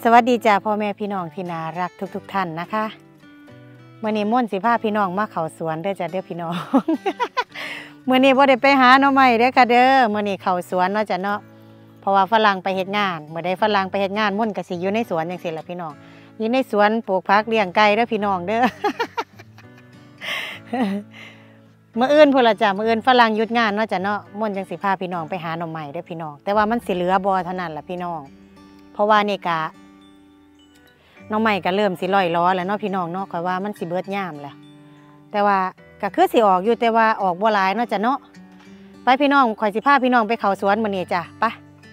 สวัสดีจ้าพ่อแม่พี่น้องที่น่ารักทุกท่านนะคะเมื่อนี้ม่วนสิพาพี่น้องมาเข้าสวนเด้อจ้าเด้อพี่น้อง เมื่อนี้บ่ได้ไปหาหน่อไม้เด้อค่ะเด้อเมื่อนี้เข้าสวนเนาะจ้ะเนาะเพราะว่าฝรั่งไปเฮ็ดงานเมื่อใดฝรั่งไปเฮ็ดงานม่วนก็สิอยู่ในสวนจังซี่ล่ะพี่น้องอยู่ในสวนปลูกผักเลี้ยงไก่เด้อพี่น้องเด้อ มื้ออื่นพุ่นล่ะจ้ะมื้ออื่นฝรั่งหยุดงานเนาะจ้ะเนาะม่วนจังสิพาพี่น้องไปหาหน่อไม้เด้อพี่น้องแต่ว่ามันสิเหลือบ่เท่านั้นล่ะพี่น้องเพราะว่านี่กะน้องใหม่ก็เริ่มสิลอยล้อแล้วเนาะพี่น้องเนาะข่อยว่ามันสิเบิดยามแล้วแต่ว่าก็คือสิออกอยู่แต่ว่าออกบ่หลายเนาะจ้ะเนาะไปพี่น้องข่อยสิพาพี่น้องไปเข้าสวนมื้อนี้จ้ะไป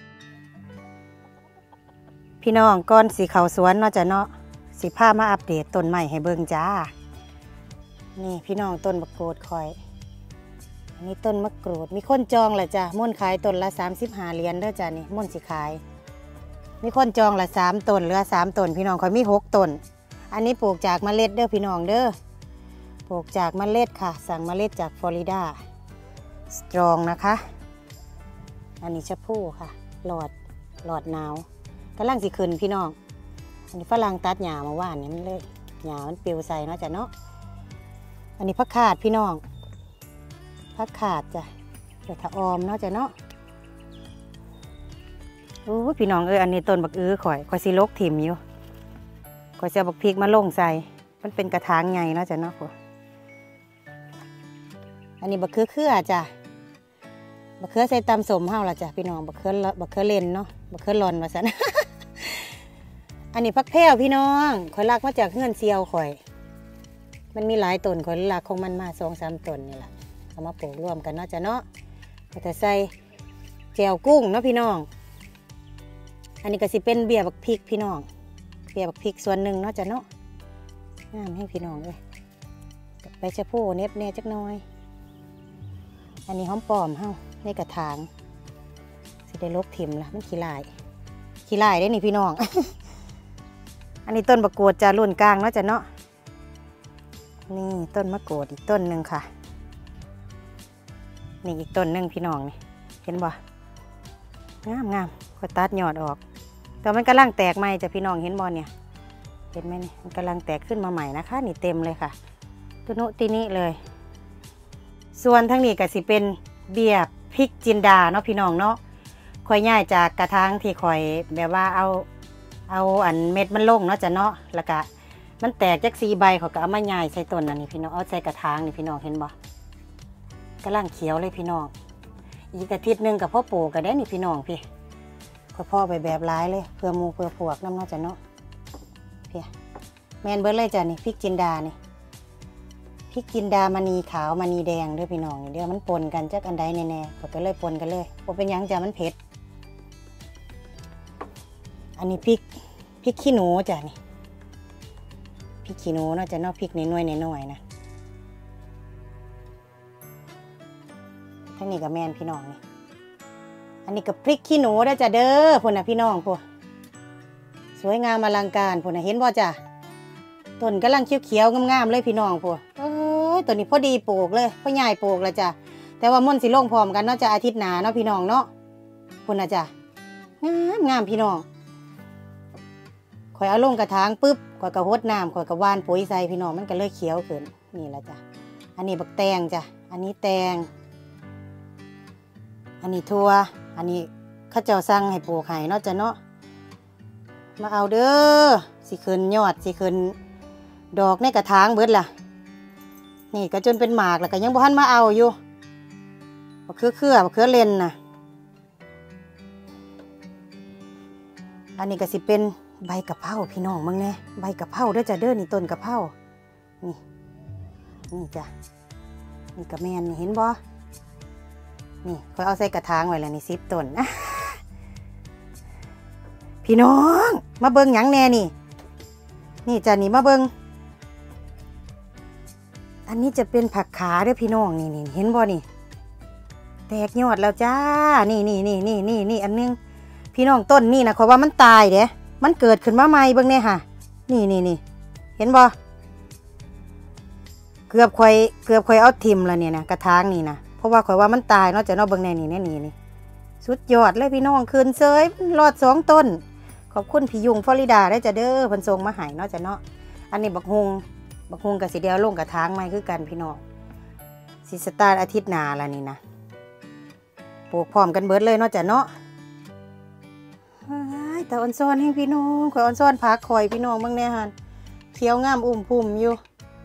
พี่น้องก่อนสิเข้าสวนเนาะจ้ะเนาะสิพามาอัปเดตต้นไม้ให้เบิ่งจ้านี่พี่น้องต้นมะกรูดข่อยอันนี้ต้นมะกรูดมีคนจองแหละจ้ะม่วนขายต้นละ35 เหรียญเด้อจ้ะนี่ม่วนสิขายมีคนจองละ3 ต้นเหลือ3 ต้นพี่น้องข่อยมี6 ต้นอันนี้ปลูกจากเมล็ดเด้อพี่น้องเด้อปลูกจากเมล็ดค่ะสั่งเมล็ดจากฟลอริดาสตรองนะคะอันนี้ชะพูค่ะหลอดหนาวกำลังสิขึ้นพี่น้องอันนี้ฝรั่งตัดหญ้ามาว่านเนี่ยมันเลยหญ้ามันปลิวใส่เนาะจ้ะเนาะอันนี้ผักขาดพี่น้องผักขาดจ้ะเดี๋ยวถ้าออมเนาะจ้ะเนาะโอ้พี่น้องอันนี้ต้นบักข่อยสิลกถิ่มอยู่ข่อยจะบักพริกมาลงใส่มันเป็นกระถางไงเนาะจ้ะเนาะอันนี้บักเขือจ้ะบักเขือใส่ตำสมเฮาล่ะจ้ะพี่น้องบักเขือเลนเนาะบักเขือลอนว่าซั่น อันนี้ผักแพรวพี่น้องข่อยลากมาจากเฮือนเซียวข่อยมันมีหลายต้นข่อยลากของมันมา2-3 ต้นนี่แหละเอามาปลูกรวมกันเนาะจ้ะเนาะก็จะใส่แจ่วกุ้งเนาะพี่น้องอันนี้ก็สิเป็นเบี้ยบักพริกพี่น้องเบี้ยบักพริกส่วนหนึ่งเนาะจ้ะเนาะงามให้พี่น้องเลยใบชะพูเน็บแน่จักน้อยอันนี้หอมปลอมเฮาในกระถางสิได้ลกถิ่มละมันขี้ลายได้นี่พี่น้อง อันนี้ต้นมะกรูดจะรุ่นกลางเนาะจ้ะเนาะนี่ต้นมะกรูดอีกต้นหนึ่งค่ะนี่อีกต้นหนึ่งพี่น้องนี่เห็นบ่งามก็ตัดยอดออกแต่มันกำลังแตกใหม่จ้ะพี่น้องเห็นบ่เนี่ยเห็นไหมนี่มันกำลังแตกขึ้นมาใหม่นะคะนี่เต็มเลยค่ะตุนุตินี้เลยส่วนทั้งนี้ก็สิเป็นเบี้ยพริกจินดาเนาะพี่น้องเนาะค่อยง่ายจากกระถางที่ค่อยแบบว่าเอาอันเม็ดมันลงเนาะจ้ะเนาะแล้วก็มันแตกจาก4 ใบเขาก็เอามาง่ายใส่ต้นอันนี้พี่น้องเอาใส่กระถางนี่พี่น้องเห็นบ่กำลังเขียวเลยพี่น้องอีกอาทิตย์นึงกับพ่อปลูกก็ได้นี่พี่น้องพี่พ่อไปแบบร้ายเลยเพื่อมูเพื่อพวกน้ำเนาะจ้ะเนาะพี่แมนเบิร์ดเลยจ้ะนี่พริกจินดานี่พริกจินดามณีขาวมณีแดงด้วยพี่น้องเดี๋ยวมันปนกันจากอันใดแน่ๆก็เลยปนกันเลยพอเป็นยังจ้ะมันเผ็ดอันนี้พริกขี้หนูจ้ะนี่พริกขี้หนูเนาะจ้ะเนาะพริกในหน่วยนะทั้งนี้กับแมนพี่น้องนี่อันนี้กับพริกขี้หนูได้จ้ะเด้อพุ่นน่ะพี่น้องพุ่นสวยงามอลังการพุ่นน่ะเห็นบ่จ้ะต้นกำลังเขียวๆงามๆเลยพี่น้องพุ่นต้นนี้พอดีปลูกเลยพอใหญ่ปลูกแล้วจ้ะแต่ว่าม่วนสิลงพร้อมกันเนาะจ้ะอาทิตย์หน้าเนาะพี่น้องเนาะพุ่นน่ะจ้ะงามพี่น้องข่อยเอาลงกระถางปุ๊บข่อยก็รดน้ำข่อยก็หว่านปุ๋ยใส่พี่น้องมันก็เลยเขียวขึ้นนี่แหละจ้ะอันนี้บักแตงจ้ะอันนี้แตงอันนี้ทั่วอันนี้ข้าเจ้าสั่งให้ปลูกไห่เนาะจ้ะเนาะมาเอาเด้อสิขึ้นยอดสิขึ้นดอกในกระถางเบิดล่ะนี่ก็จนเป็นหมากแล้วก็ยังบ่ทันมาเอาอยู่บักเขือเลนน่ะอันนี้ก็สิเป็นใบกะเพราพี่น้องมึงแน่ใบกะเพราเด้อจ้ะเด้อนี่ต้นกะเพรานี่จ้ะนี่กะแมนนี่เห็นบ่นี่ค่อยเอาใส่กระถางไว้แล้วนี่10 ต้นพี่น้องมาเบิ่งหยังแน่นี่จ้ะนี่มาเบิ่งอันนี้จะเป็นผักขาเด้อพี่น้องนี่เห็นบ่นี่แตกยอดแล้วจ้านี่อันนึงพี่น้องต้นนี่นะเขาว่ามันตายเด้มันเกิดขึ้นมาใหม่เบิ่งเนี่ยค่ะนี่เห็นบ่เกือบค่อยเอาทิ่มแล้วเนี่ยนะกระถางนี่นะเพราะว่าข่อยว่ามันตายเนาะจะเนาะเบิ่งแน่นี่สุดยอดเลยพี่น้องคืนเซยรอด2 ต้นขอบคุณพี่ยุงฟลอริดาได้จะเด้อเพิ่นส่งมาให้เนาะจ้ะเนาะอันนี้บักฮุงกับสีเดียวลงกระถางไม้คือกันพี่น้องสิสตาร์อาทิตย์หน้าละนี่นะปลูกพร้อมกันเบิดเลยเนาะจ้ะเนาะแต่อ่อนซ้อนให้พี่น้องข่อยอ่อนซ้อนพักข่อยพี่น้องเบิ่งแน่หั่นเขียวงามพุ่มอยู่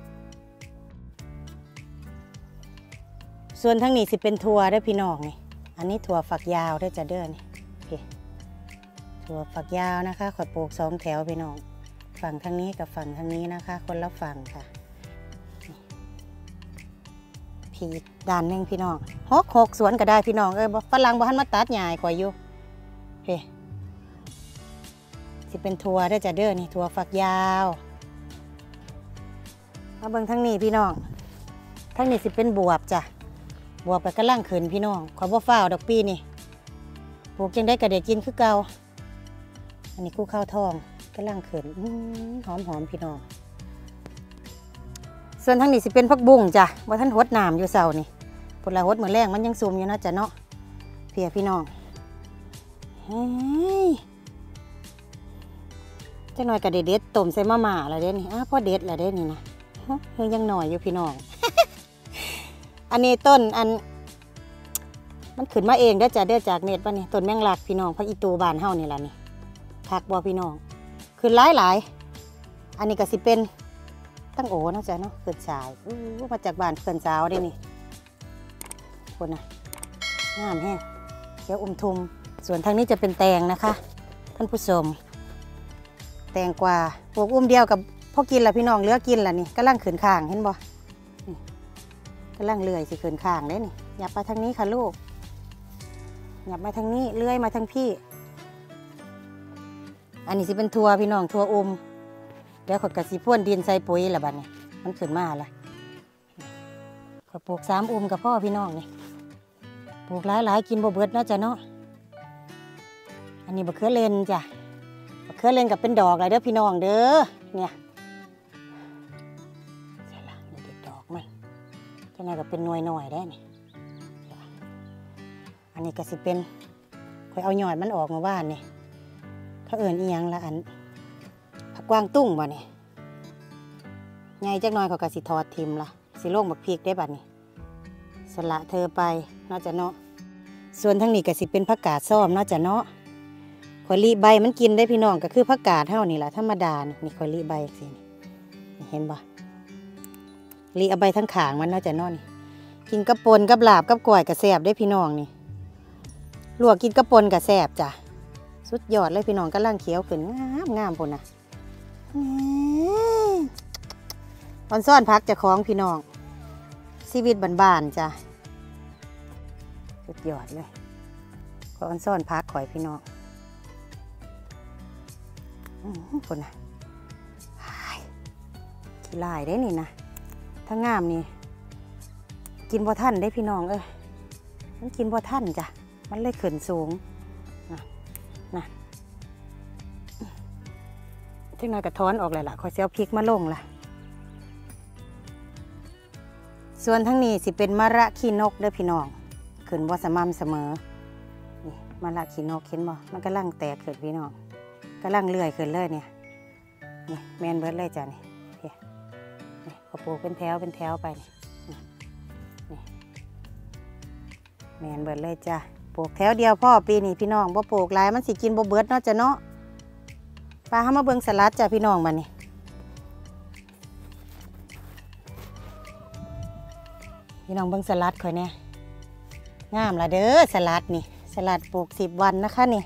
ส่วนทั้งนี้สิเป็นถั่วได้พี่น้องนี่อันนี้ถั่วฝักยาวได้จะเด้อนี่ถั่วฝักยาวนะคะข่อยปลูก2 แถวพี่น้องฝั่งทางนี้กับฝั่งทางนี้นะคะคนละฝั่งค่ะพี่ด้านหนึ่งพี่น้องหกสวนก็ได้พี่น้องฝรั่งบ่ทันมาตัดหญ้าข่อยอยู่สิเป็นถั่วได้จะเด้อนี่ถั่วฝักยาวมาเบิ่งทางนี้พี่น้องทางนี้สิเป็นบวบจ้ะบวบไปกระล่างขืนพี่น้องขอบ่ฟ้าวดอกปีนี่ปลูกจังได้กระเดกินคือเก่าอันนี้คู่ข้าวทองกระล่างขืนหอมพี่น้องส่วนทางนี้สิเป็นผักบุ้งจ้ะว่าท่านหดน้ำอยู่เสานี่ผลละหดเหมือนแรงมันยังซุ่มอยู่นะจ้ะเนาะเพียพี่น้องจังหน่อยกระเด็ดต้มใส่มะม่าอะไรเด้นี่พ่อเด็ดอะไรเด้นี่นะยังหน่อยอยู่พี่น้องอันนี้ต้นมันขึ้นมาเองเด้อจ้ะเด้อจากเน็ตป่ะนี่ต้นแมงลักพี่น้องพักอีตูบานเฮานี่แหละนี่ผักบัวพี่น้องขึ้นหลายอันนี้ก็สิเป็นตั้งโอนะจ๊ะเนาะเกิดสายมาจากบ้านเกิดสาวได้นี่คนน่ะงามแห้งเขียวทุมส่วนทางนี้จะเป็นแตงนะคะท่านผู้ชมแตงกวาปลูกเดียวกับพ่อกินละพี่น้องเหลือกินละนี่กำลังขืนข้างเห็นบ่กำลังเลื่อยสิขืนข้างได้นี่หยับมาทางนี้ค่ะลูกหยับมาทางนี้เลื่อยมาทางพี่อันนี้สิเป็นทัวพี่น้องทัวเดี๋ยวขดกระสีพ่นดินใส่ปุ๋ยละบัดนี่มันขึ้นมาละขดปลูก3 กับพ่อพี่น้องนี่ปลูกหลายกินบ่เบิดนะจ๊ะเนาะอันนี้บะเขือเลนจ้ะบะเขือเลนกับเป็นดอกอะไรเด้อพี่น้องเด้อเนี่ยใช่ละเด็ดดอกมันจะไหนก็เป็นหน่อยได้นี่อันนี้ก็สิเป็นคอยเอาหยอดมันออกมาบ้านนี่เขาเอิ่นอีหยังละผักกวางตุ้งบ่เนี่ยไงจักหน่อยเขาก็สิทอดทิมละสิโล่งบักพริกได้บัดนี่สละเธอไปน่าจะเนาะส่วนทั้งนี้ก็สิเป็นผักกาดซ้อมน่าจะเนาะข่อยลีใบมันกินได้พี่น้องก็คือผักกาดเท่านี่แหละธรรมดานี่ข่อยลีใบสิเห็นบ่ลีเอาใบทั้งขางมันน่าจะเนาะนี่กินกระปนกับลาบกับกล้วยกับแซ่บได้พี่น้องนี่ลวกกินกระปนกับแซ่บจ้ะสุดยอดเลยพี่น้องก็ล่างเขียวขึ้นงามปุ่นนะออนซ่อนพักจะคล้องพี่น้องชีวิตบ้านๆจ้ะสุดยอดเลยก็ออนซ่อนพักข่อยพี่น้องปุ่นนะขี้ลายได้นี่นะถ้างามนี่กินบ่ท่านได้พี่น้องมันกินบ่ท่านจ้ะมันเลยขึ้นสูงนะจังหน่อยกระท้อนออกเลยล่ะขอเสียวพริกมาลงล่ะส่วนทั้งนี้สิเป็นมะระขี้นกเด้อพี่น้องขึ้นบ่สม่ำเสมอนี่มะระขี้นกเห็นบ่มันกำลังแตกขึ้นพี่น้องกำลังเลื่อยขึ้นเลยเนี่ยนี่แมนเบิร์ดเลยจ้ะนี่ก็ปลูกเป็นแถวไปนี่แมนเบิร์ดเลยจ้ะปลูกแถวเดียวพ่อปีนี้พี่น้องบ่ปลูกหลายมันสิกินบ่เบิดเนาะจ้ะเนาะปลาเข้ามาเบิ่งสลัดจ้ะพี่น้องมานี่พี่น้องเบิ่งสลัดข่อยเนี่ยงามละเด้อสลัดนี่สลัดปลูก10 วันนะคะนี่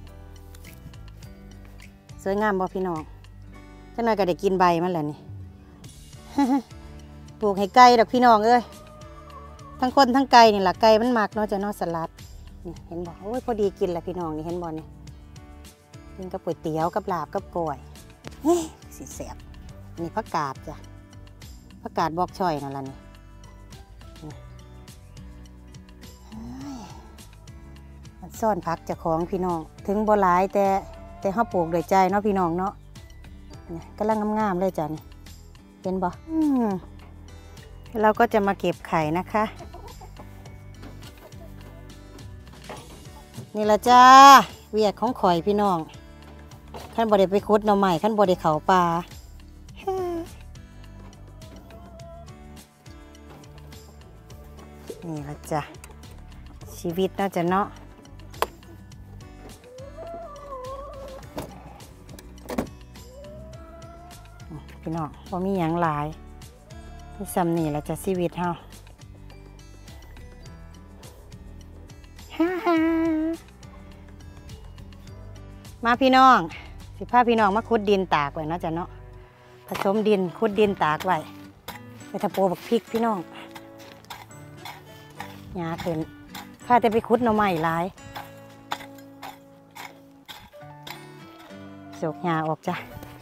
สวยงามบ่พี่น้องจังหน่อยก็ได้กินใบมันแหละนี่ ปลูกให้ไก่ดอกพี่น้องทั้งคนทั้งไก่นี่แหละไก่มันมักเนาะจ้ะเนาะสลัดนี่เห็นบ่โอ้ยพอดีกินแหละพี่น้องนี่เห็นบ่นี่กินกับก๋วยเตี๋ยวกับลาบกับกล้วยสิแซ่บนี่ผักกาดจ้ะผักกาดบอกช่อยนั่นล่ะนี่มันซ่อนผักเจ้าของพี่น้องถึงบ่หลายแต่เฮาปลูกด้วยใจเนาะพี่น้องเนาะนี่กำลังงามๆเลยจ้ะนี่เห็นบ่เราก็จะมาเก็บไข่นะคะนี่ละจ้าเวียดของข่อยพี่น้องขั้นบ่ได้ไปขุดหน่อไม้ขั้นบ่ได้เข้าป่านี่ละจ้ะชีวิตน่าจะเนาะพี่น้องบ่มีหยังหลายที่ซ้ำนี่ละจะชีวิตเฮามาพี่น้องสิพาพี่น้องมาขุดดินตากไว้เนาะจ้ะเนาะผสมดินขุดดินตากไว้ไปทำโปบักพริกพี่น้องหญ้าขึ้นข้าจะไปขุดหน่อไม้หลายโศกหญ้าออกจ้ะ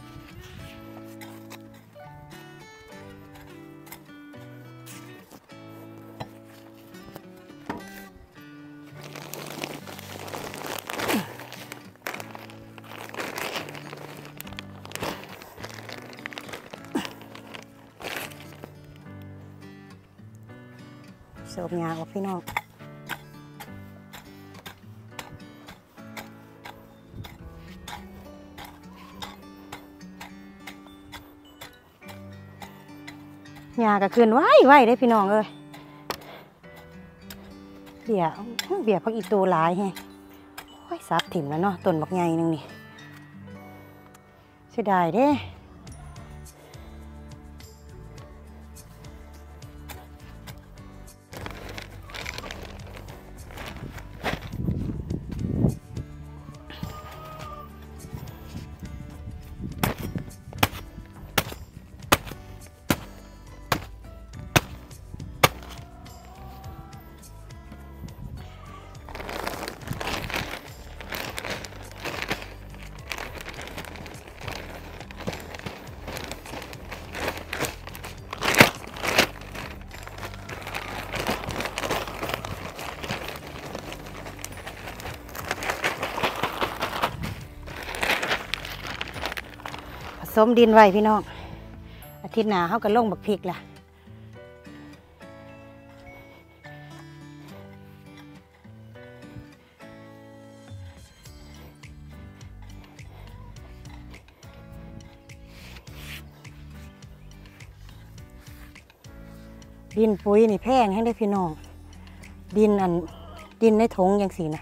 โศกหญ้าออกพี่น้องหญ้าก็ขึ้นไว้ได้พี่น้องเอ้ยเบี้ยพักอีตูหลายแฮะโอ้ยซับถิ่มแล้วเนาะต้นบักใหญ่นึงนี่เสียดายเด้ผสมดินไว้พี่น้องอาทิตย์หน้าเขาก็ลงบักพริกล่ะดินปุ๋ยนี่แพงให้ได้พี่น้องดินในถุงอย่างสีนะ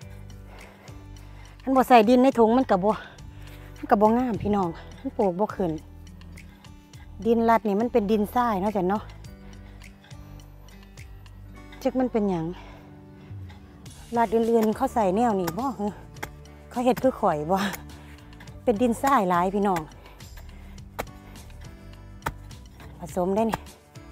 ท่านบ่ใส่ดินในถุงมันกับบ่งามพี่น้องมันปลูกบ่ขึ้นดินลัดนี่มันเป็นดินทรายเนาะจ้ะเนาะจักมันเป็นหยังลัดอื่นๆเขาใส่แนวนี่บ่เขาเฮ็ดคือข่อยบ่เป็นดินทรายหลายพี่น้องผสมได้นี่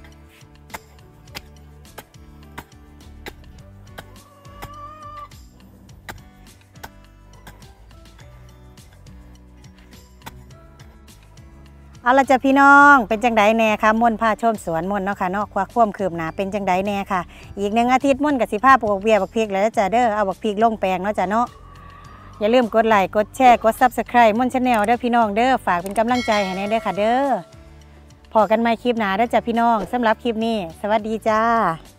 เอาละจ้ะพี่น้องเป็นจังไดแน่ค่ะม่วนพาชมสวนม่วนเนาะค่ะเนาะความคืบหน้าเป็นจังไดแน่ค่ะอีก1 อาทิตย์ม่วนกับสิพาปลูกเบี้ยบักพริกแล้วจ้ะเด้อเอาบักพริกลงแปลงเนาะจ้ะเนาะอย่าลืมกดไลค์กดแชร์กด Subscribe ม่วน Channel เด้อพี่น้องเด้อฝากเป็นกำลังใจให้แน่เด้อค่ะเด้อพอกันใหม่คลิปหน้าเด้อจ้ะพี่น้องสำหรับคลิปนี้สวัสดีจ้า